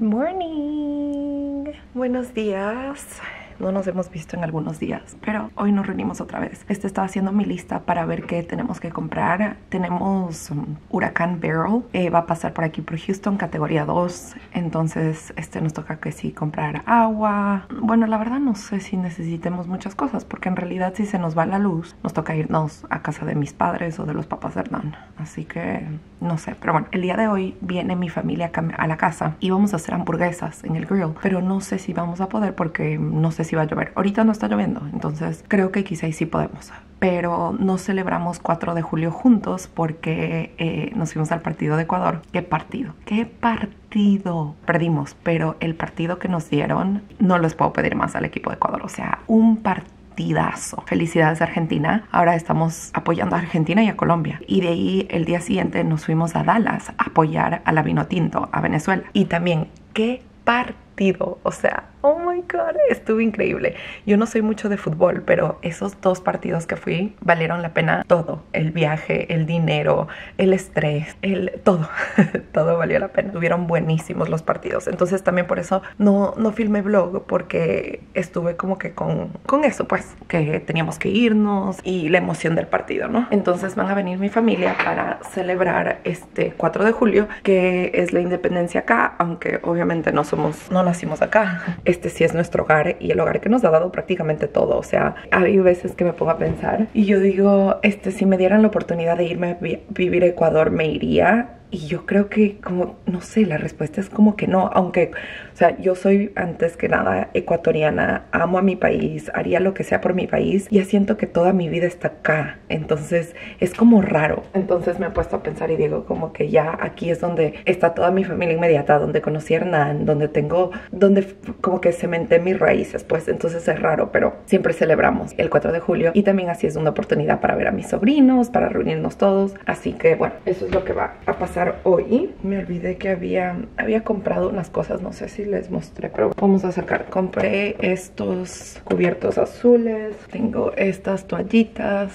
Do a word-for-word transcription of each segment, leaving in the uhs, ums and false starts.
Morning. Buenos días. No nos hemos visto en algunos días, pero hoy nos reunimos otra vez. Este estaba haciendo mi lista para ver qué tenemos que comprar. Tenemos um, Huracán Beryl, eh, va a pasar por aquí por Houston, categoría dos. Entonces este nos toca que sí comprar agua. Bueno, la verdad no sé si necesitemos muchas cosas, porque en realidad si se nos va la luz nos toca irnos a casa de mis padres o de los papás de Hernán. Así que no sé, pero bueno, el día de hoy viene mi familia a la casa y vamos a hacer hamburguesas en el grill, pero no sé si vamos a poder porque no sé si va a llover. Ahorita no está lloviendo, entonces creo que quizá sí podemos, pero no celebramos cuatro de julio juntos porque eh, nos fuimos al partido de Ecuador. ¿Qué partido? ¿Qué partido? Perdimos, pero el partido que nos dieron no les puedo pedir más al equipo de Ecuador, o sea, un partido partidazo. Felicidades Argentina. Ahora estamos apoyando a Argentina y a Colombia. Y de ahí el día siguiente nos fuimos a Dallas a apoyar a la Vinotinto, a Venezuela. Y también, qué partido. O sea, oh my god, estuvo increíble. Yo no soy mucho de fútbol, pero esos dos partidos que fui valieron la pena todo. El viaje, el dinero, el estrés, el todo. Todo valió la pena. Estuvieron buenísimos los partidos. Entonces también por eso no, no filmé vlog, porque estuve como que con, con eso, pues, que teníamos que irnos y la emoción del partido, ¿no? Entonces van a venir mi familia para celebrar este cuatro de julio, que es la independencia acá, aunque obviamente no somos, no nacimos acá. Este sí es nuestro hogar y el hogar que nos ha dado prácticamente todo. O sea, hay veces que me pongo a pensar y yo digo, este, si me dieran la oportunidad de irme a vi vivir a Ecuador, me iría. Y yo creo que, como, no sé, la respuesta es como que no, aunque, o sea, yo soy antes que nada ecuatoriana, amo a mi país, haría lo que sea por mi país, y ya siento que toda mi vida está acá, entonces es como raro. Entonces me he puesto a pensar y digo como que ya aquí es donde está toda mi familia inmediata, donde conocí a Hernán, donde tengo, donde como que cementé mis raíces, pues entonces es raro, pero siempre celebramos el cuatro de julio, y también así es una oportunidad para ver a mis sobrinos, para reunirnos todos, así que bueno, eso es lo que va a pasar hoy. Me olvidé que había, había comprado unas cosas, no sé si les mostré, pero vamos a sacar. Compré estos cubiertos azules, tengo estas toallitas,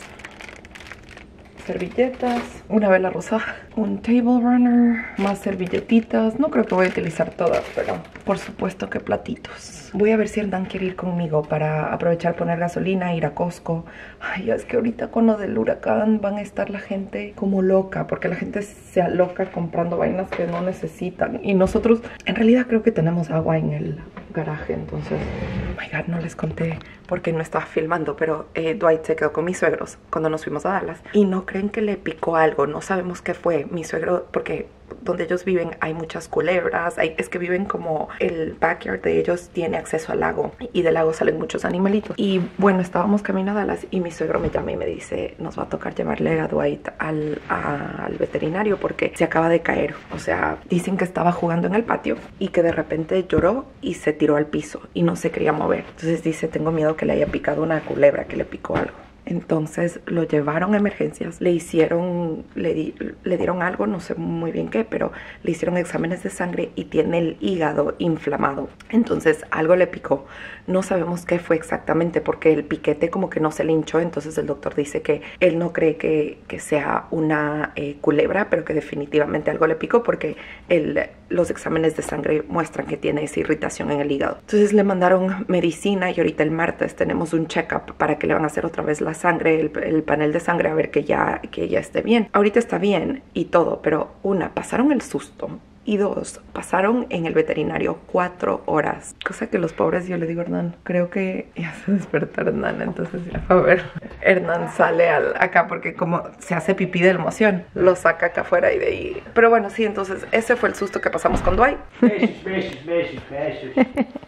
servilletas, una vela rosa, un table runner, más servilletitas. No creo que voy a utilizar todas, pero por supuesto que platitos. Voy a ver si Hernán quiere ir conmigo para aprovechar, poner gasolina, ir a Costco. Ay, es que ahorita con lo del huracán van a estar la gente como loca, porque la gente se aloca comprando vainas que no necesitan. Y nosotros, en realidad creo que tenemos agua en el garaje, entonces, oh my god, no les conté porque no estaba filmando, pero eh, Dwight se quedó con mis suegros cuando nos fuimos a Dallas y no creen que le picó algo, no sabemos qué fue. Mi suegro, porque donde ellos viven hay muchas culebras, hay, es que viven como el backyard de ellos tiene acceso al lago y del lago salen muchos animalitos. Y bueno, estábamos camino a Dallas y mi suegro me llama y me dice, nos va a tocar llevarle a Dwight al, a, al veterinario porque se acaba de caer. O sea, dicen que estaba jugando en el patio y que de repente lloró y se tiró al piso y no se quería mover. Entonces dice, tengo miedo que le haya picado una culebra, que le picó algo. Entonces lo llevaron a emergencias, le hicieron, le, di, le dieron algo, no sé muy bien qué, pero le hicieron exámenes de sangre y tiene el hígado inflamado. Entonces algo le picó, no sabemos qué fue exactamente porque el piquete como que no se le hinchó. Entonces el doctor dice que él no cree que, que sea una eh, culebra, pero que definitivamente algo le picó porque el, los exámenes de sangre muestran que tiene esa irritación en el hígado. Entonces le mandaron medicina y ahorita el martes tenemos un check-up para que le van a hacer otra vez la sangre, el, el panel de sangre, a ver que ya, que ya esté bien. Ahorita está bien y todo, pero una, pasaron el susto. Y dos, pasaron en el veterinario cuatro horas. Cosa que los pobres, yo le digo a Hernán, creo que ya se despertó Hernán. Entonces ya fue a ver. Hernán sale al, acá porque como se hace pipí de la emoción, lo saca acá afuera y de ahí. Pero bueno, sí, entonces ese fue el susto que pasamos con Dwight. Besos, besos, besos, besos.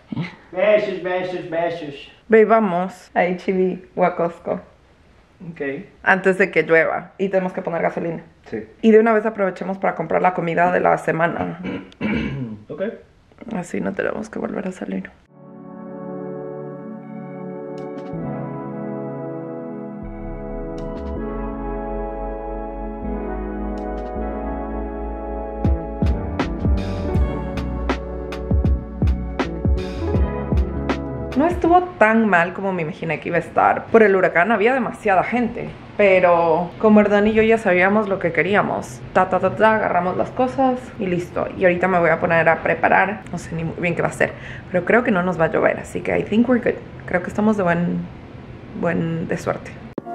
Besos, besos, besos. Ve, vamos a H E B o a Costco. Ok. Antes de que llueva y tenemos que poner gasolina. Sí. Y de una vez aprovechemos para comprar la comida de la semana. Ok. Así no tenemos que volver a salir. No estuvo tan mal como me imaginé que iba a estar. Por el huracán había demasiada gente. Pero como Hernán y yo ya sabíamos lo que queríamos, ta ta ta ta, agarramos las cosas y listo. Y ahorita me voy a poner a preparar, no sé ni muy bien qué va a hacer, pero creo que no nos va a llover, así que I think we're good. Creo que estamos de buen, buen de suerte.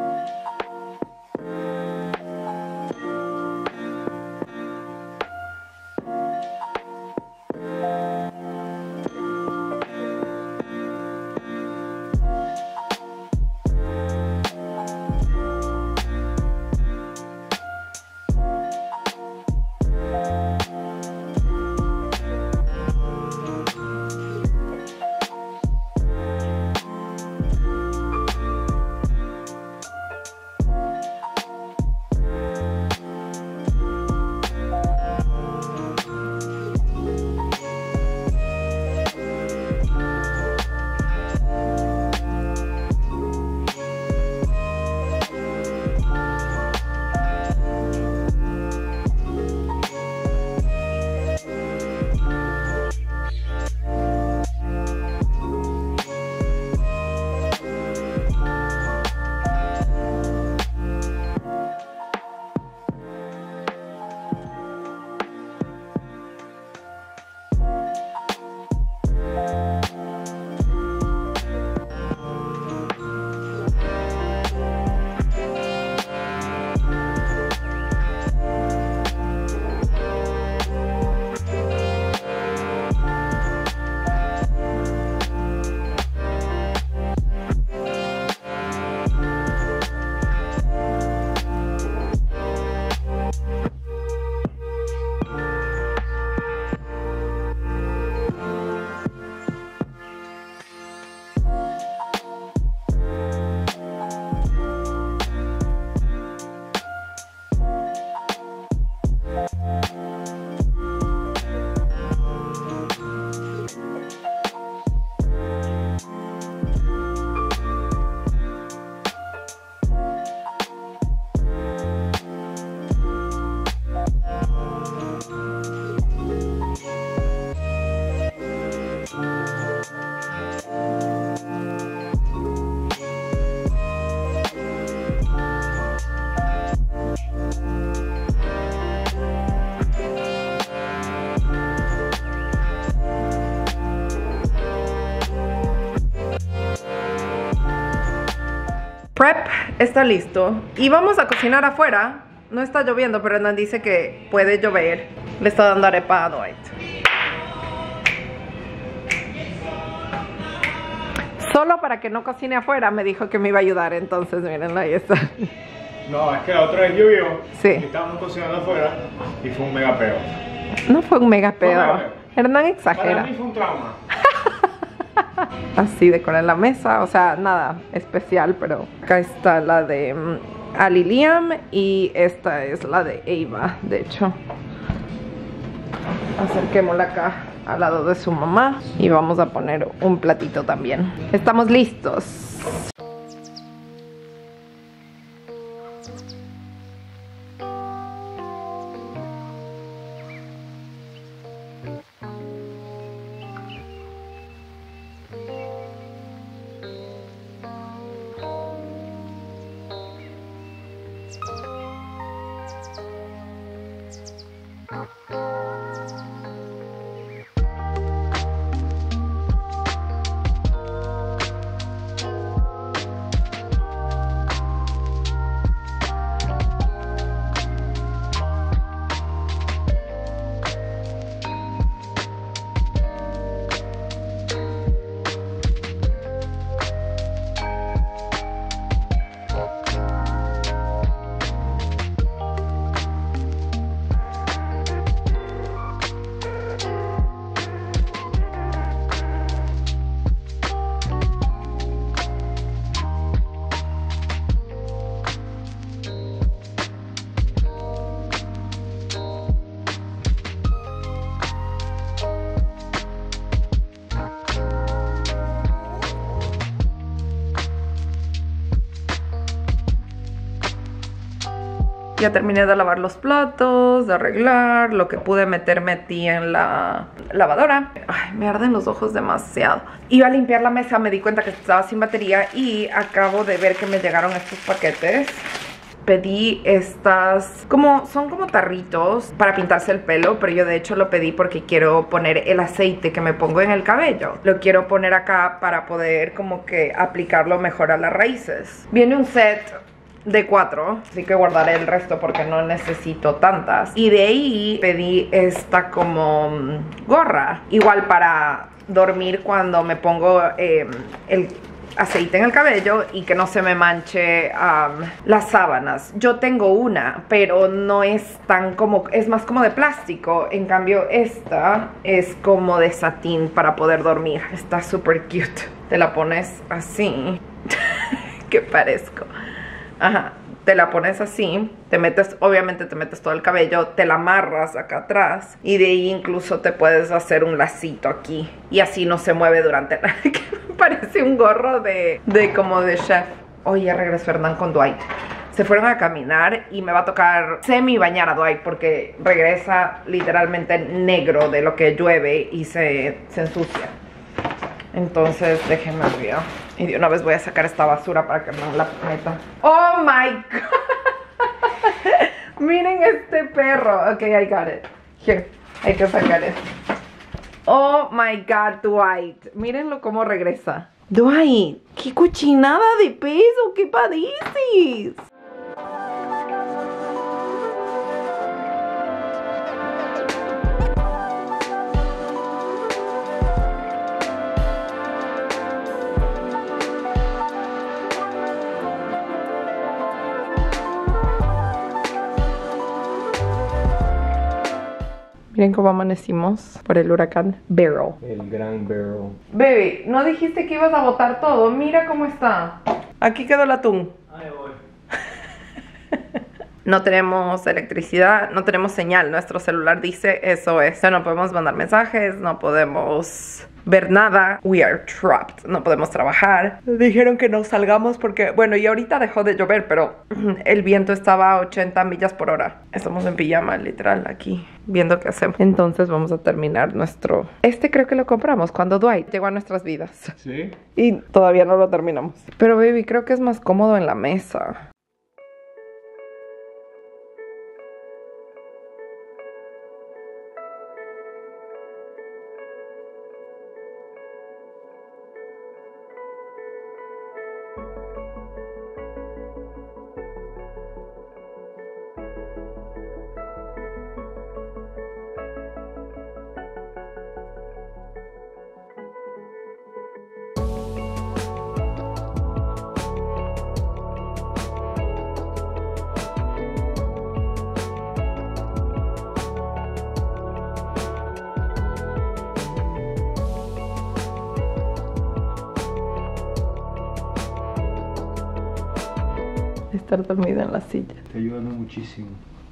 Prep está listo y vamos a cocinar afuera. No está lloviendo, pero Hernán dice que puede llover. Le está dando arepa a Dwight. Solo para que no cocine afuera me dijo que me iba a ayudar, entonces miren, ahí está. No, es que la otra vez llovió. Sí. Y estábamos cocinando afuera y fue un mega peo. No fue un mega Fue un pedo. mega peo. Hernán exagera. Para mí fue un trauma. Así decorar la mesa, o sea, nada especial, pero acá está la de um, Ali Liam y esta es la de Ava, de hecho. Acerquémosla acá al lado de su mamá y vamos a poner un platito también. Estamos listos. Ya terminé de lavar los platos, de arreglar, lo que pude meter metí en la lavadora. Ay, me arden los ojos demasiado. Iba a limpiar la mesa, me di cuenta que estaba sin batería y acabo de ver que me llegaron estos paquetes. Pedí estas, como son como tarritos para pintarse el pelo, pero yo de hecho lo pedí porque quiero poner el aceite que me pongo en el cabello. Lo quiero poner acá para poder como que aplicarlo mejor a las raíces. Viene un set de cuatro, así que guardaré el resto porque no necesito tantas. Y de ahí pedí esta como gorra, igual para dormir cuando me pongo eh, el aceite en el cabello y que no se me manche um, las sábanas. Yo tengo una, pero no es tan como, es más como de plástico. En cambio esta es como de satín para poder dormir. Está súper cute. Te la pones así. ¿Qué parezco? Ajá. Te la pones así, te metes, obviamente te metes todo el cabello, te la amarras acá atrás y de ahí incluso te puedes hacer un lacito aquí y así no se mueve durante la... que me parece un gorro de, de como de chef. Oye, regresó Hernán con Dwight. Se fueron a caminar y me va a tocar semi bañar a Dwight porque regresa literalmente negro de lo que llueve y se, se ensucia. Entonces déjenme olvidar. Y de una vez voy a sacar esta basura para que no la meta. ¡Oh, my God! Miren este perro. Ok, I got it. Here, hay que sacar esto. ¡Oh, my God, Dwight! Mírenlo cómo regresa. Dwight, ¡qué cochinada de peso! ¿Qué padeces? Miren cómo amanecimos por el huracán Beryl. El gran Beryl. Baby, ¿no dijiste que ibas a botar todo? Mira cómo está. Aquí quedó el atún. Ahí voy. No tenemos electricidad, no tenemos señal. Nuestro celular dice eso es. O sea, no podemos mandar mensajes, no podemos ver nada. We are trapped. No podemos trabajar. Dijeron que no salgamos porque, bueno, y ahorita dejó de llover, pero el viento estaba a ochenta millas por hora. Estamos en pijama, literal, aquí, viendo qué hacemos. Entonces vamos a terminar nuestro... Este creo que lo compramos cuando Dwight llegó a nuestras vidas. ¿Sí? Y todavía no lo terminamos. Pero, baby, creo que es más cómodo en la mesa. Estar dormida en la silla. Está ayudando muchísimo.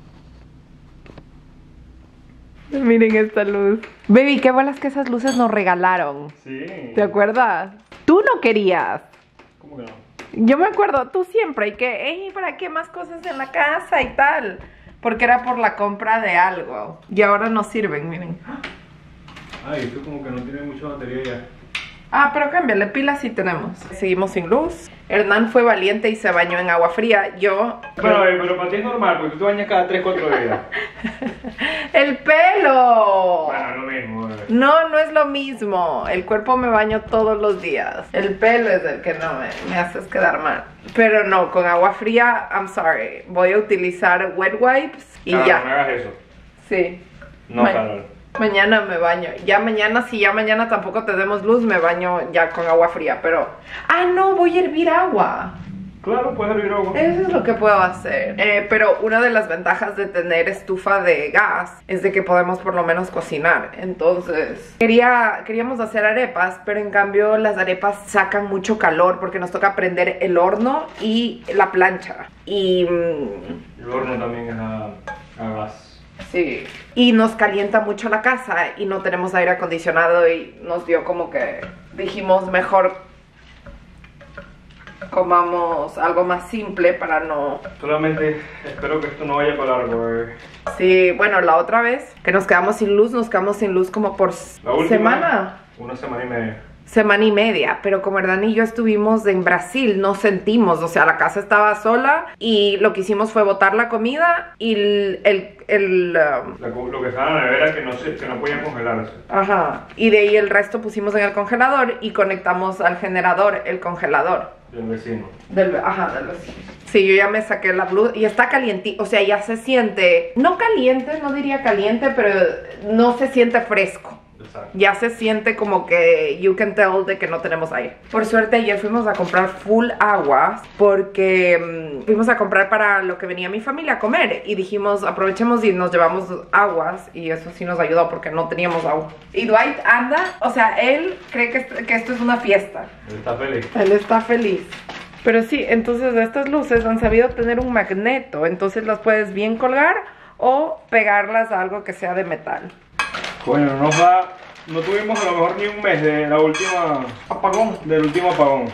Miren esta luz. Baby, qué bolas que esas luces nos regalaron. Sí. ¿Te acuerdas? Tú no querías. ¿Cómo que no? Yo me acuerdo, tú siempre. Y que, hey, ¿para qué más cosas en la casa y tal? Porque era por la compra de algo. Y ahora no sirven, miren. Ay, esto como que no tiene mucha batería ya. Ah, pero cámbiale, pilas sí tenemos. Seguimos sin luz. Hernán fue valiente y se bañó en agua fría. Yo... Bueno, a ver, pero para ti es normal, porque tú te bañas cada tres, cuatro días. ¡El pelo! Bueno, lo mismo. eh. No, no es lo mismo. El cuerpo me baño todos los días. El pelo es el que no me, me haces quedar mal. Pero no, con agua fría, I'm sorry. Voy a utilizar wet wipes y Carol, ya. no me hagas eso. Sí. No, Ma- Carol. Mañana me baño. Ya mañana, si ya mañana tampoco tenemos luz, me baño ya con agua fría. Pero... Ah, no, voy a hervir agua. Claro, puedes hervir agua. Eso es lo que puedo hacer. Eh, pero una de las ventajas de tener estufa de gas es de que podemos por lo menos cocinar. Entonces, quería, queríamos hacer arepas, pero en cambio las arepas sacan mucho calor porque nos toca prender el horno y la plancha. Y... mm, El horno también es a, a gas. sí. Y nos calienta mucho la casa y no tenemos aire acondicionado y nos dio como que dijimos mejor comamos algo más simple para no... Solamente espero que esto no vaya para largo. Eh. Sí, bueno, la otra vez que nos quedamos sin luz, nos quedamos sin luz como por La última, semana. Una semana y media. Semana y media, pero como Hernán y yo estuvimos en Brasil, no sentimos, o sea, la casa estaba sola y lo que hicimos fue botar la comida y el... el, el um, la, lo que estaba en la nevera que no, se, que no podía congelarse. Ajá, y de ahí el resto pusimos en el congelador y conectamos al generador, el congelador. Del vecino. Del, ajá, del vecino. Sí, yo ya me saqué la blusa y está caliente, o sea, ya se siente, no caliente, no diría caliente, pero no se siente fresco. Exacto. Ya se siente como que you can tell de que no tenemos aire. Por suerte ayer fuimos a comprar full aguas porque um, fuimos a comprar para lo que venía mi familia a comer y dijimos aprovechemos y nos llevamos aguas y eso sí nos ayudó porque no teníamos agua. Y Dwight anda, o sea, él cree que, que esto es una fiesta. Él está feliz. Él está feliz. Pero sí, entonces estas luces han sabido tener un magneto, entonces las puedes bien colgar o pegarlas a algo que sea de metal. Bueno, no nos va, no tuvimos a lo mejor ni un mes de la última Apagón. del último apagón.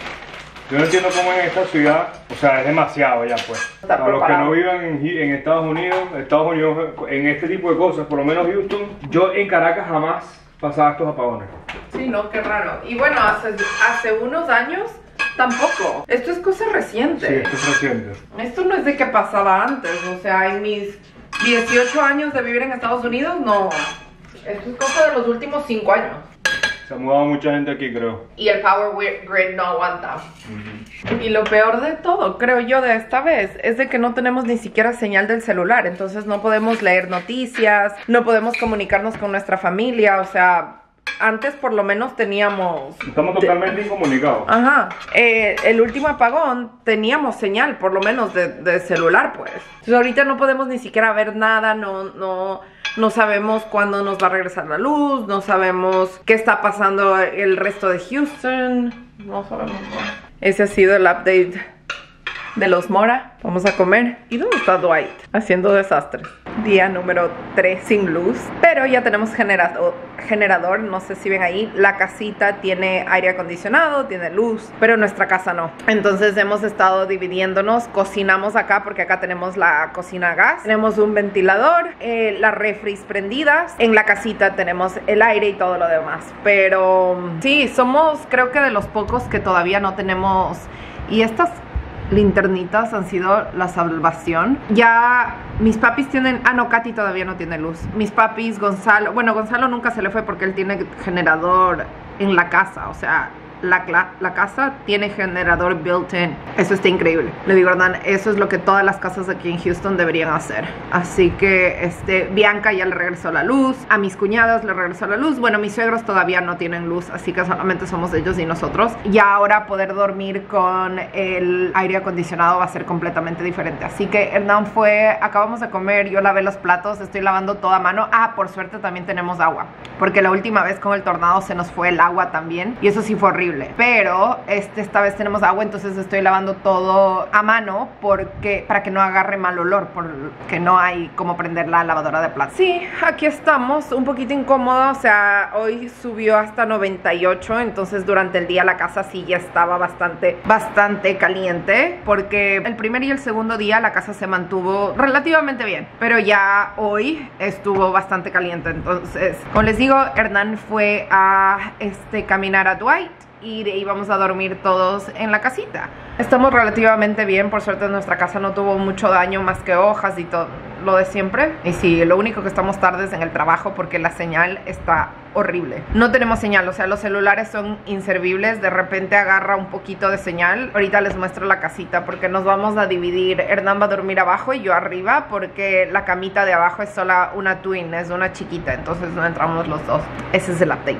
Yo no entiendo cómo en esta ciudad, o sea, es demasiado ya pues. Está Para los que preparado. no vivan en, en Estados Unidos, Estados Unidos en este tipo de cosas, por lo menos Houston, yo en Caracas jamás pasaba estos apagones. Sí, no, qué raro. Y bueno, hace, hace unos años tampoco. Esto es cosa reciente. Sí, esto es reciente. Esto no es de que pasaba antes. O sea, en mis dieciocho años de vivir en Estados Unidos, no. Esto es cosa de los últimos cinco años. Se ha mudado mucha gente aquí, creo. Y el power grid no aguanta. Uh-huh. Y lo peor de todo, creo yo, de esta vez, es de que no tenemos ni siquiera señal del celular. Entonces no podemos leer noticias, no podemos comunicarnos con nuestra familia. O sea, antes por lo menos teníamos... Estamos totalmente incomunicados. Ajá. Eh, el último apagón teníamos señal, por lo menos, de, de celular, pues. Entonces ahorita no podemos ni siquiera ver nada, no... no No sabemos cuándo nos va a regresar la luz, no sabemos qué está pasando el resto de Houston, no sabemos. Ese ha sido el update de los Mora. Vamos a comer. ¿Y dónde está Dwight? Haciendo desastres. Día número tres sin luz, pero ya tenemos generador, generador, no sé si ven ahí, la casita tiene aire acondicionado, tiene luz, pero nuestra casa no. Entonces hemos estado dividiéndonos, cocinamos acá porque acá tenemos la cocina a gas, tenemos un ventilador, eh, las refris prendidas, en la casita tenemos el aire y todo lo demás, pero sí, somos creo que de los pocos que todavía no tenemos, y estas linternitas han sido la salvación. Ya mis papis tienen... Ah, no, Katy todavía no tiene luz. Mis papis, Gonzalo... Bueno, Gonzalo nunca se le fue porque él tiene generador en la casa. O sea, la, la, la casa tiene generador built-in. Eso está increíble. Le digo, Hernán, eso es lo que todas las casas aquí en Houston deberían hacer. Así que, este, Bianca ya le regresó la luz. A mis cuñados le regresó la luz. Bueno, mis suegros todavía no tienen luz, así que solamente somos ellos y nosotros. Y ahora poder dormir con el aire acondicionado va a ser completamente diferente. Así que Hernán fue, acabamos de comer, yo lavé los platos, estoy lavando toda mano. Ah, por suerte también tenemos agua, porque la última vez con el tornado se nos fue el agua también, y eso sí fue horrible. Pero este, esta vez tenemos agua, entonces estoy lavando todo a mano porque, para que no agarre mal olor, porque no hay como prender la lavadora de platos. Sí, aquí estamos, un poquito incómodo, o sea, hoy subió hasta noventa y ocho, entonces durante el día la casa sí ya estaba bastante, bastante caliente, porque el primer y el segundo día la casa se mantuvo relativamente bien, pero ya hoy estuvo bastante caliente. Entonces, como les digo, Hernán fue a este, caminar a Dwight y de ahí vamos a dormir todos en la casita. Estamos relativamente bien, por suerte nuestra casa no tuvo mucho daño más que hojas y todo lo de siempre. Y sí, lo único que estamos tardes en el trabajo porque la señal está horrible. No tenemos señal, o sea, los celulares son inservibles, de repente agarra un poquito de señal. Ahorita les muestro la casita porque nos vamos a dividir. Hernán va a dormir abajo y yo arriba porque la camita de abajo es sola una twin, es una chiquita, entonces no entramos los dos. Ese es el update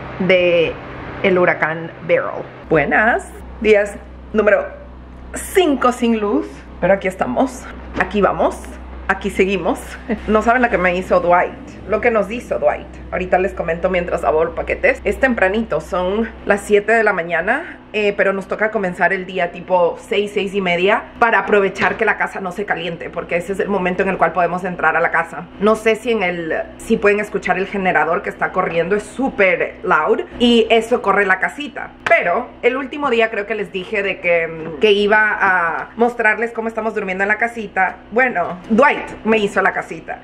de el huracán Beryl. Buenas, días número cinco sin luz, pero aquí estamos, aquí vamos, aquí seguimos. No saben lo que me hizo Dwight, lo que nos hizo Dwight. ahorita les comento mientras abro paquetes. Es tempranito, son las siete de la mañana, eh, pero nos toca comenzar el día tipo seis, seis y media para aprovechar que la casa no se caliente, porque ese es el momento en el cual podemos entrar a la casa. No sé si en el, si pueden escuchar el generador que está corriendo, es súper loud y eso corre la casita. Pero el último día creo que les dije de que, que iba a mostrarles cómo estamos durmiendo en la casita. Bueno, Dwight me hizo la casita.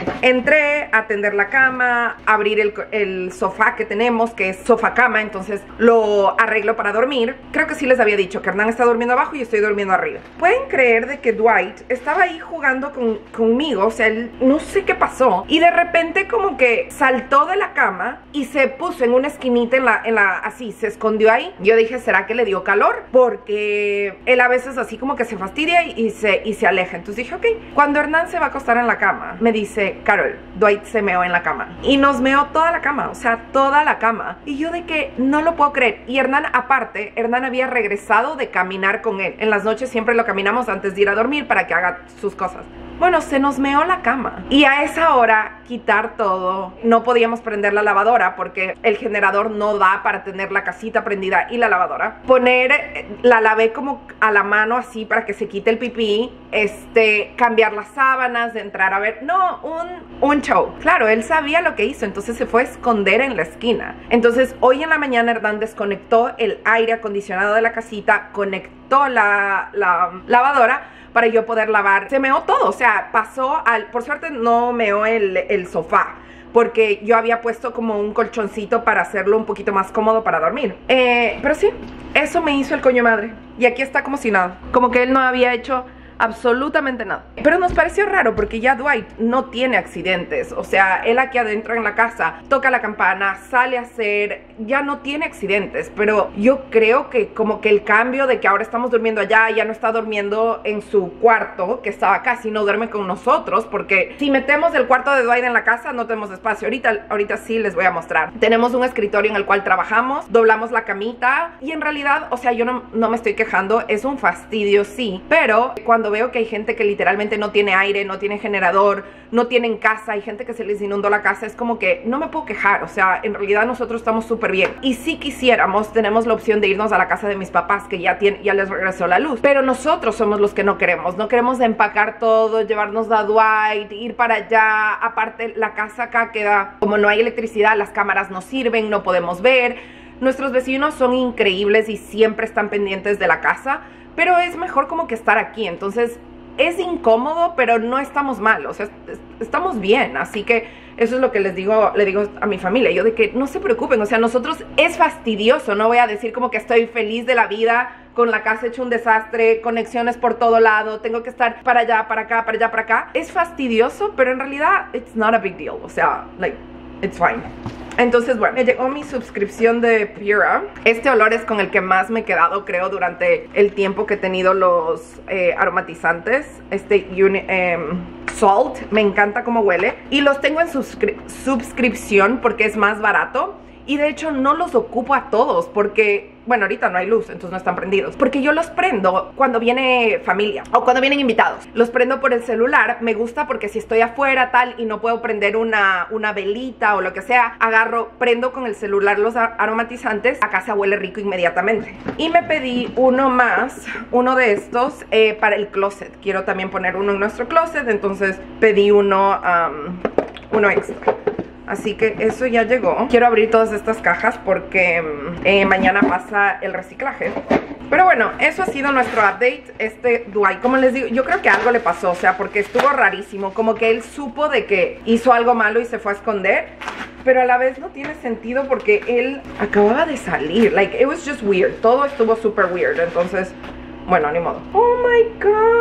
Entré a tender la cama, abrir el, el sofá que tenemos, que es sofá cama, entonces lo arreglo para dormir. Creo que sí les había dicho que Hernán está durmiendo abajo y yo estoy durmiendo arriba. ¿Pueden creer de que Dwight estaba ahí jugando con, conmigo? O sea, él, no sé qué pasó, y de repente como que saltó de la cama y se puso en una esquinita en la, en la, así, se escondió ahí. Yo dije, ¿será que le dio calor? Porque él a veces así como que se fastidia y, y, se, y se aleja. Entonces dije, ok. Cuando Hernán se va a acostar en la cama, me dice, Carol, Dwight se meó en la cama. Y nos meó toda la cama, o sea, toda la cama. Y yo de que no lo puedo creer. Y Hernán, aparte, Hernán había regresado de caminar con él. En las noches siempre lo caminamos antes de ir a dormir para que haga sus cosas. Bueno, se nos meó la cama. Y a esa hora, quitar todo. No podíamos prender la lavadora porque el generador no da para tener la casita prendida y la lavadora. Poner, la lavé como a la mano así para que se quite el pipí. Este, cambiar las sábanas, de entrar a ver. No, un, un show. Claro, él sabía lo que hizo, entonces se fue a esconder en la esquina. Entonces, hoy en la mañana Hernán desconectó el aire acondicionado de la casita, conectó la, la lavadora para yo poder lavar. Se meó todo, o sea, pasó al... Por suerte no meó el, el sofá, porque yo había puesto como un colchoncito para hacerlo un poquito más cómodo para dormir. Eh, pero sí, eso me hizo el coño madre. Y aquí está como si nada. Como que él no había hecho absolutamente nada. Pero nos pareció raro porque ya Dwight no tiene accidentes. O sea, él aquí adentro en la casa toca la campana, sale a hacer, ya no tiene accidentes. Pero yo creo que como que el cambio de que ahora estamos durmiendo allá, ya no está durmiendo en su cuarto que estaba acá, sino duerme con nosotros, porque si metemos el cuarto de Dwight en la casa no tenemos espacio. Ahorita, ahorita sí les voy a mostrar. Tenemos un escritorio en el cual trabajamos, doblamos la camita y en realidad, o sea, yo no, no me estoy quejando, es un fastidio, sí, pero cuando veo que hay gente que literalmente no tiene aire, no tiene generador, no tienen casa, hay gente que se les inundó la casa, es como que no me puedo quejar. O sea, en realidad nosotros estamos súper bien. Y si quisiéramos, tenemos la opción de irnos a la casa de mis papás, que ya, tiene, ya les regresó la luz. Pero nosotros somos los que no queremos. No queremos empacar todo, llevarnos a Dwight, ir para allá. Aparte, la casa acá queda, como no hay electricidad, las cámaras no sirven, no podemos ver. Nuestros vecinos son increíbles y siempre están pendientes de la casa, pero es mejor como que estar aquí. Entonces es incómodo, pero no estamos mal, o sea, estamos bien. Así que eso es lo que les digo, le digo a mi familia, yo de que no se preocupen. O sea, nosotros es fastidioso, no voy a decir como que estoy feliz de la vida con la casa hecho un desastre, conexiones por todo lado, tengo que estar para allá, para acá, para allá, para acá. Es fastidioso, pero en realidad it's not a big deal, o sea, like, it's fine. Entonces, bueno, me llegó mi suscripción de Pura. Este olor es con el que más me he quedado, creo, durante el tiempo que he tenido los eh, aromatizantes. Este uni, eh, Salt, me encanta cómo huele. Y los tengo en suscri suscripción porque es más barato. Y de hecho no los ocupo a todos porque, bueno, ahorita no hay luz, entonces no están prendidos. Porque yo los prendo cuando viene familia o cuando vienen invitados. Los prendo por el celular. Me gusta porque si estoy afuera tal y no puedo prender una, una velita o lo que sea, agarro, prendo con el celular los aromatizantes. A casa huele rico inmediatamente. Y me pedí uno más, uno de estos eh, para el closet. Quiero también poner uno en nuestro closet, entonces pedí uno, um, uno extra. Así que eso ya llegó. Quiero abrir todas estas cajas porque eh, mañana pasa el reciclaje. Pero bueno, eso ha sido nuestro update. Este Dwight, como les digo, yo creo que algo le pasó, o sea, porque estuvo rarísimo. Como que él supo de que hizo algo malo y se fue a esconder, pero a la vez no tiene sentido porque él acababa de salir. Like, it was just weird. Todo estuvo super weird, entonces... Bueno, ni modo. Oh my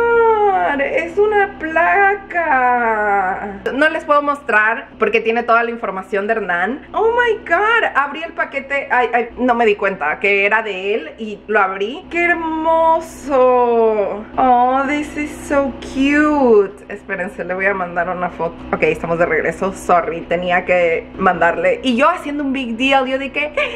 god, es una placa. No les puedo mostrar porque tiene toda la información de Hernán. Oh my god, abrí el paquete. Ay, ay, no me di cuenta que era de él y lo abrí. ¡Qué hermoso! Oh, this is so cute. Espérense, le voy a mandar una foto. Ok, estamos de regreso. Sorry, tenía que mandarle. Y yo haciendo un big deal, yo dije,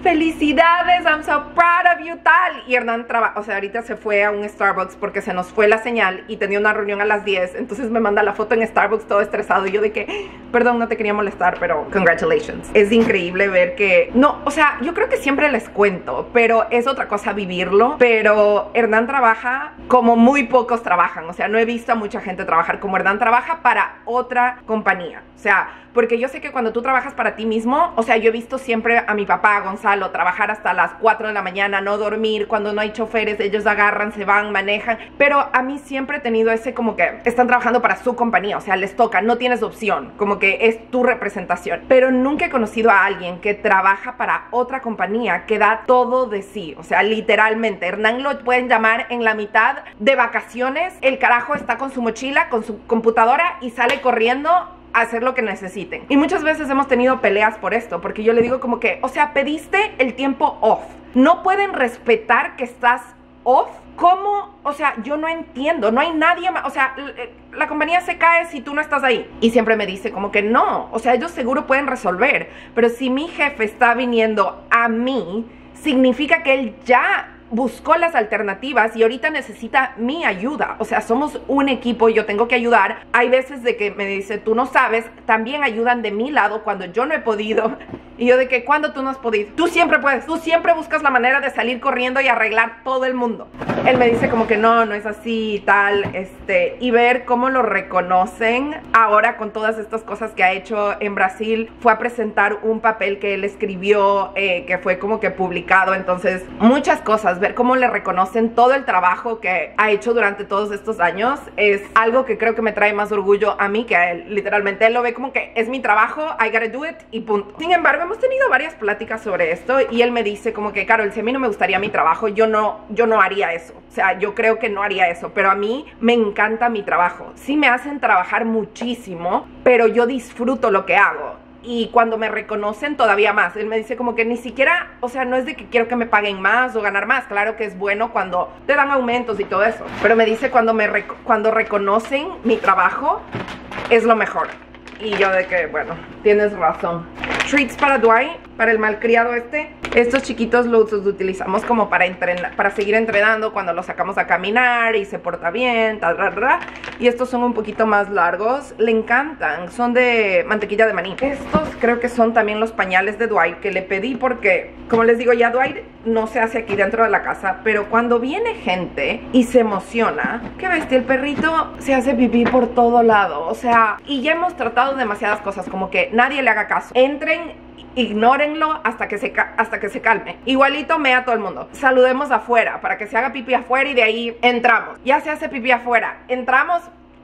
felicidades, I'm so proud of you, tal. Y Hernán trabaja, o sea, ahorita se fue a un Starbucks porque se nos fue la señal y tenía una reunión a las diez. Entonces me manda la foto en Starbucks todo estresado y yo de que, perdón, no te quería molestar, pero congratulations. Es increíble ver que, no, o sea, yo creo que siempre les cuento, pero es otra cosa vivirlo. Pero Hernán trabaja como muy pocos trabajan, o sea, no he visto a mucha gente trabajar como Hernán trabaja para otra compañía. O sea, porque yo sé que cuando tú trabajas para ti mismo, o sea, yo he visto siempre a mi papá, a Gonzalo, trabajar hasta las cuatro de la mañana, no dormir, cuando no hay choferes, ellos agarran, se van, manejan, pero a mí siempre he tenido ese como que están trabajando para su compañía, o sea, les toca, no tienes opción, como que es tu representación, pero nunca he conocido a alguien que trabaja para otra compañía que da todo de sí, o sea, literalmente, Hernán lo pueden llamar en la mitad de vacaciones, el carajo está con su mochila, con su computadora y sale corriendo hacer lo que necesiten. Y muchas veces hemos tenido peleas por esto, porque yo le digo como que, o sea, pediste el tiempo off, no pueden respetar que estás off. ¿Cómo? O sea, yo no entiendo, no hay nadie más, o sea, la compañía se cae si tú no estás ahí. Y siempre me dice como que no, o sea, ellos seguro pueden resolver, pero si mi jefe está viniendo a mí, significa que él ya buscó las alternativas y ahorita necesita mi ayuda. O sea, somos un equipo y yo tengo que ayudar. Hay veces de que me dice, tú no sabes, también ayudan de mi lado cuando yo no he podido. Y yo de que, ¿cuándo tú no has podido? Tú siempre puedes, tú siempre buscas la manera de salir corriendo y arreglar todo el mundo. Él me dice como que no, no es así y tal, este, y ver cómo lo reconocen ahora con todas estas cosas que ha hecho en Brasil. Fue a presentar un papel que él escribió, eh, que fue como que publicado, entonces muchas cosas, ver cómo le reconocen todo el trabajo que ha hecho durante todos estos años, es algo que creo que me trae más orgullo a mí que a él. Literalmente él lo ve como que es mi trabajo, I gotta do it y punto. Sin embargo, hemos tenido varias pláticas sobre esto y él me dice como que, Carol, si a mí no me gustaría mi trabajo, yo no, yo no haría eso. O sea, yo creo que no haría eso, pero a mí me encanta mi trabajo. Sí me hacen trabajar muchísimo, pero yo disfruto lo que hago. Y cuando me reconocen todavía más, él me dice como que ni siquiera, o sea, no es de que quiero que me paguen más o ganar más. Claro que es bueno cuando te dan aumentos y todo eso, pero me dice cuando me rec- cuando reconocen mi trabajo es lo mejor. Y yo de que, bueno, tienes razón. Treats para Dwight, para el malcriado este. Estos chiquitos los utilizamos como para entrenar, para seguir entrenando cuando los sacamos a caminar y se porta bien, tal, tal, tal. Y estos son un poquito más largos. Le encantan, son de mantequilla de maní. Estos creo que son también los pañales de Dwight que le pedí porque, como les digo, ya Dwight no se hace aquí dentro de la casa, pero cuando viene gente y se emociona, qué bestia, el perrito se hace pipí por todo lado. O sea, y ya hemos tratado demasiadas cosas, como que nadie le haga caso. Entren, ignórenlo hasta que se hasta que se calme. Igualito mea a todo el mundo. Saludemos afuera para que se haga pipí afuera y de ahí entramos. Ya se hace pipí afuera, entramos,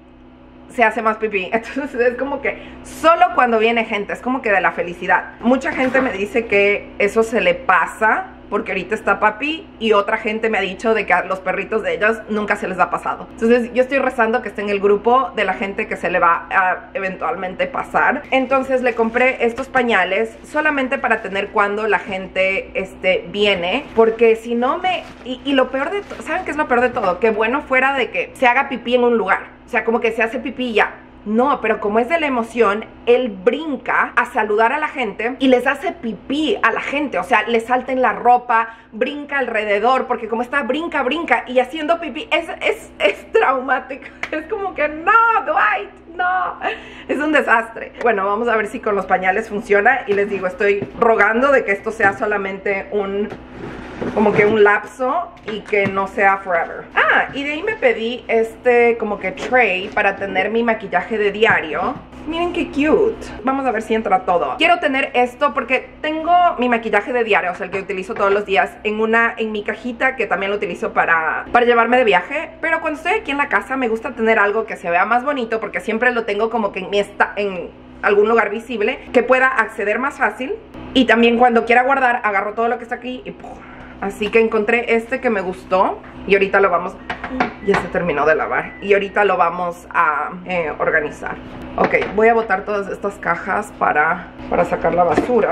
se hace más pipí. Entonces es como que solo cuando viene gente, es como que de la felicidad. Mucha gente me dice que eso se le pasa porque ahorita está papi, y otra gente me ha dicho de que a los perritos de ellos nunca se les ha pasado. Entonces yo estoy rezando que esté en el grupo de la gente que se le va a eventualmente pasar. Entonces le compré estos pañales solamente para tener cuando la gente este, viene, porque si no me... Y, y lo peor de todo, ¿saben qué es lo peor de todo? Que bueno fuera de que se haga pipí en un lugar, o sea, como que se hace pipí y ya. No, pero como es de la emoción, él brinca a saludar a la gente y les hace pipí a la gente. O sea, le salta en la ropa, brinca alrededor, porque como está, brinca, brinca y haciendo pipí. Es, es, es traumático. Es como que no, Dwight, no. Es un desastre. Bueno, vamos a ver si con los pañales funciona. Y les digo, estoy rogando de que esto sea solamente un... como que un lapso y que no sea forever. Ah, y de ahí me pedí este como que tray para tener mi maquillaje de diario. Miren qué cute. Vamos a ver si entra todo. Quiero tener esto porque tengo mi maquillaje de diario, o sea, el que utilizo todos los días, en una, en mi cajita que también lo utilizo para, para llevarme de viaje. Pero cuando estoy aquí en la casa me gusta tener algo que se vea más bonito, porque siempre lo tengo como que en mi esta, en algún lugar visible, que pueda acceder más fácil. Y también cuando quiera guardar, agarro todo lo que está aquí y ¡pum! Así que encontré este que me gustó y ahorita lo vamos... Ya se terminó de lavar. Y ahorita lo vamos a eh, organizar. Ok, voy a botar todas estas cajas para, para sacar la basura.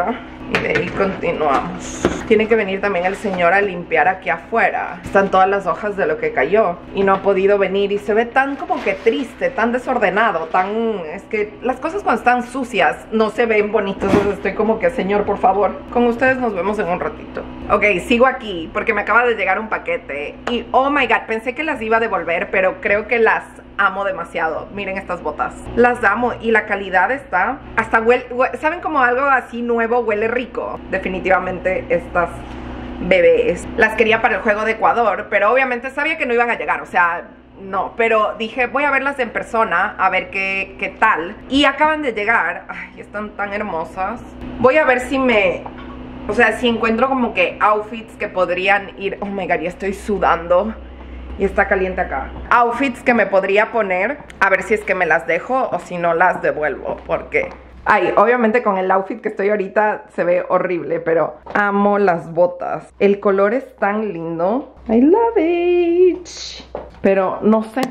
Y de ahí continuamos. Tiene que venir también el señor a limpiar aquí afuera. Están todas las hojas de lo que cayó y no ha podido venir y se ve tan como que triste, tan desordenado, tan... Es que las cosas cuando están sucias no se ven bonitas. Entonces estoy como que, señor, por favor, con ustedes nos vemos en un ratito. Ok, sigo aquí porque me acaba de llegar un paquete y oh my god, pensé que las iba a devolver, pero creo que las amo demasiado. Miren estas botas, las amo y la calidad está hasta huele, huele, saben como algo así nuevo, huele rico. Definitivamente estas bebés las quería para el juego de Ecuador, pero obviamente sabía que no iban a llegar, o sea, no, pero dije voy a verlas en persona a ver qué, qué tal, y acaban de llegar. Ay, están tan hermosas. Voy a ver si me... O sea, si encuentro como que outfits que podrían ir... Oh my god, ya estoy sudando y está caliente acá. Outfits que me podría poner, a ver si es que me las dejo o si no las devuelvo, porque... Ay, obviamente con el outfit que estoy ahorita se ve horrible, pero amo las botas. El color es tan lindo. I love it. Pero no sé.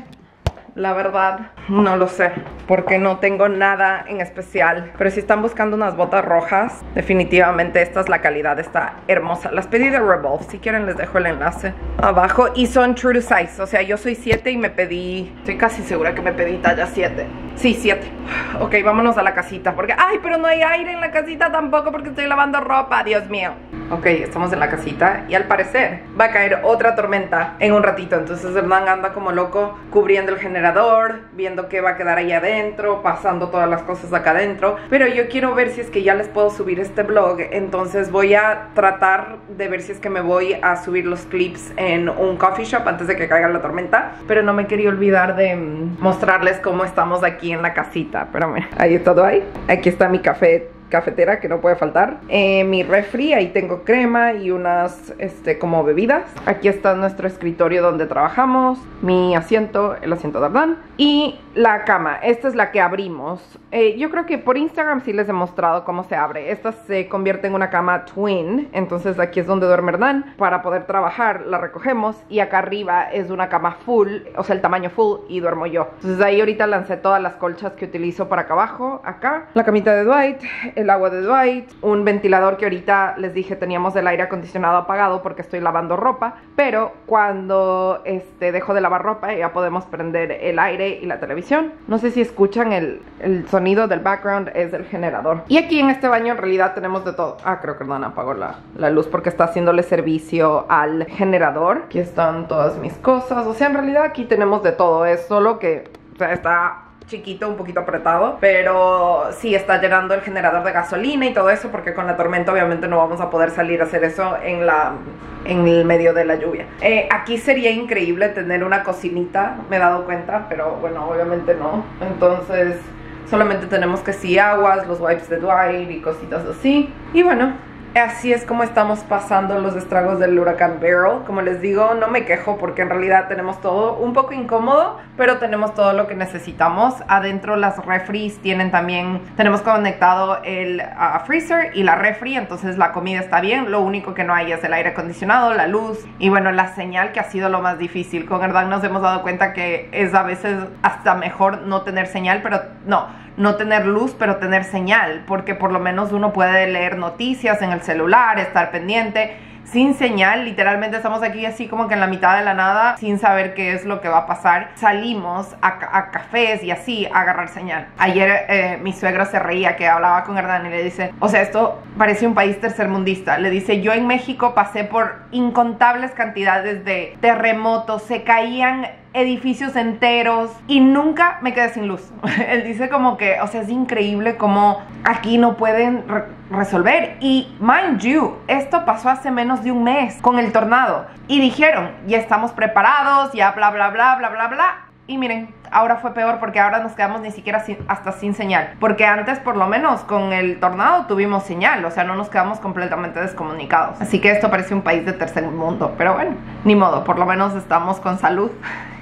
La verdad, no lo sé, porque no tengo nada en especial. Pero si están buscando unas botas rojas, definitivamente esta es la calidad, está hermosa. Las pedí de Revolve, si quieren les dejo el enlace abajo. Y son true to size, o sea, yo soy siete y me pedí... Estoy casi segura que me pedí talla siete. Sí, siete. Ok, vámonos a la casita, porque... Ay, pero no hay aire en la casita tampoco porque estoy lavando ropa, Dios mío. Ok, estamos en la casita y al parecer va a caer otra tormenta en un ratito. Entonces Hernán anda como loco cubriendo el generador, viendo qué va a quedar ahí adentro, pasando todas las cosas acá adentro. Pero yo quiero ver si es que ya les puedo subir este vlog. Entonces voy a tratar de ver si es que me voy a subir los clips en un coffee shop antes de que caiga la tormenta. Pero no me quería olvidar de mostrarles cómo estamos aquí en la casita. Pero mira, ahí está todo ahí. Aquí está mi café cafetera que no puede faltar, eh, mi refri, ahí tengo crema y unas este como bebidas. Aquí está nuestro escritorio donde trabajamos, mi asiento, el asiento de Hernán, y la cama. Esta es la que abrimos. eh, yo creo que por Instagram sí les he mostrado cómo se abre. Esta se convierte en una cama twin, entonces aquí es donde duerme Hernán. Para poder trabajar la recogemos y acá arriba es una cama full, o sea el tamaño full, y duermo yo. Entonces ahí ahorita lancé todas las colchas que utilizo para acá abajo. Acá la camita de Dwight, el agua de Dwight, un ventilador que ahorita les dije teníamos el aire acondicionado apagado porque estoy lavando ropa, pero cuando este, dejo de lavar ropa ya podemos prender el aire y la televisión. No sé si escuchan el, el sonido del background, es del generador. Y aquí en este baño en realidad tenemos de todo. Ah, creo que Hernán apagó la, la luz porque está haciéndole servicio al generador. Aquí están todas mis cosas, o sea en realidad aquí tenemos de todo, es solo que o sea, está chiquito, un poquito apretado, pero sí está llenando el generador de gasolina y todo eso porque con la tormenta obviamente no vamos a poder salir a hacer eso en la en el medio de la lluvia. Eh, aquí sería increíble tener una cocinita, me he dado cuenta, pero bueno, obviamente no. Entonces solamente tenemos que sí aguas, los wipes de Dwight y cositas así. Y bueno, así es como estamos pasando los estragos del huracán Beryl. Como les digo, no me quejo porque en realidad tenemos todo un poco incómodo, pero tenemos todo lo que necesitamos. Adentro las refris tienen también, tenemos conectado el uh, freezer y la refri, entonces la comida está bien. Lo único que no hay es el aire acondicionado, la luz y bueno, la señal, que ha sido lo más difícil. Con Hernán nos hemos dado cuenta que es a veces hasta mejor no tener señal, pero no no tener luz, pero tener señal, porque por lo menos uno puede leer noticias en el celular, estar pendiente. Sin señal, literalmente estamos aquí así como que en la mitad de la nada, sin saber qué es lo que va a pasar. Salimos a, a cafés y así a agarrar señal. Ayer eh, mi suegro se reía que hablaba con Hernán y le dice, o sea, esto parece un país tercermundista. Le dice, yo en México pasé por incontables cantidades de terremotos, se caían edificios enteros y nunca me quedé sin luz. Él dice como que, o sea, es increíble como aquí no pueden re resolver. Y mind you, esto pasó hace menos de un mes con el tornado y dijeron, ya estamos preparados, ya bla bla bla bla bla bla. Y miren, ahora fue peor porque ahora nos quedamos ni siquiera sin, hasta sin señal. Porque antes por lo menos con el tornado tuvimos señal, o sea, no nos quedamos completamente descomunicados. Así que esto parece un país de tercer mundo, pero bueno, ni modo, por lo menos estamos con salud.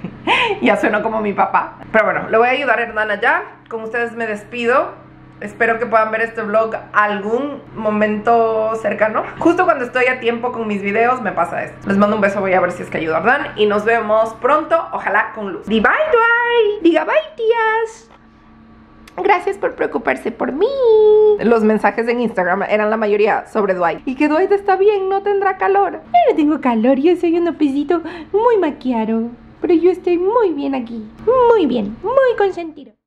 Ya sueno como mi papá. Pero bueno, le voy a ayudar a Hernán allá. Con ustedes me despido. Espero que puedan ver este vlog algún momento cercano. Justo cuando estoy a tiempo con mis videos me pasa esto. Les mando un beso, voy a ver si es que ayudo a Hernán. Y nos vemos pronto, ojalá con luz. Di bye, Dwight. Diga bye, tías. Gracias por preocuparse por mí. Los mensajes en Instagram eran la mayoría sobre Dwight. Y que Dwight está bien, no tendrá calor. Yo no tengo calor, yo soy un pesito muy maquiaro. Pero yo estoy muy bien aquí. Muy bien, muy consentido.